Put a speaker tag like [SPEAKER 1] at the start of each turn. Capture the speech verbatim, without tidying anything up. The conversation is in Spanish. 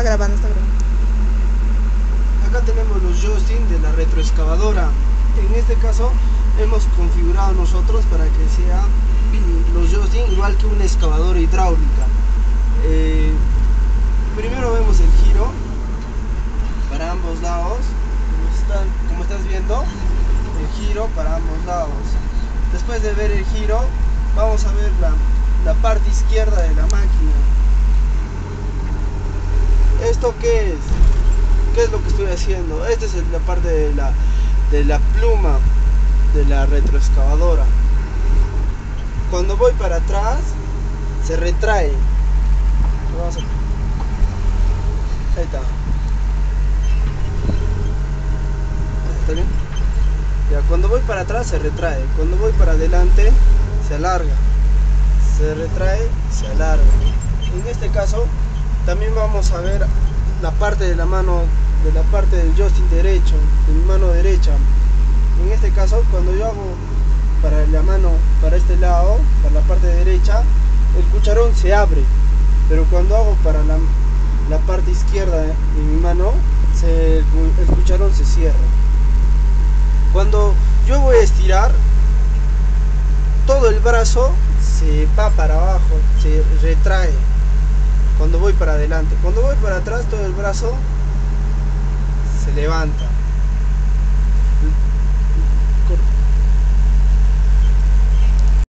[SPEAKER 1] está grabando, está grabando.
[SPEAKER 2] Acá tenemos los joysticks de la retroexcavadora. En este caso hemos configurado nosotros para que sea los joysticks igual que una excavadora hidráulica. Eh, primero vemos el giro para ambos lados, como, están, como estás viendo, el giro para ambos lados. Después de ver el giro, vamos a ver la, la parte izquierda de la máquina. ¿Esto qué es? ¿Qué es lo que estoy haciendo? Esta es la parte de la, de la pluma de la retroexcavadora. Cuando voy para atrás, se retrae. Vamos a... Ahí está. ¿Está bien? Ya, cuando voy para atrás se retrae. Cuando voy para adelante se alarga. Se retrae, se alarga. En este caso también vamos a ver la parte de la mano, de la parte del joystick derecho, de mi mano derecha. En este caso, cuando yo hago para la mano, para este lado, para la parte derecha, el cucharón se abre, pero cuando hago para la, la parte izquierda de mi mano, se, el cucharón se cierra. Cuando yo voy a estirar, todo el brazo se va para abajo, se retrae. Cuando voy para adelante, cuando voy para atrás, todo el brazo se levanta.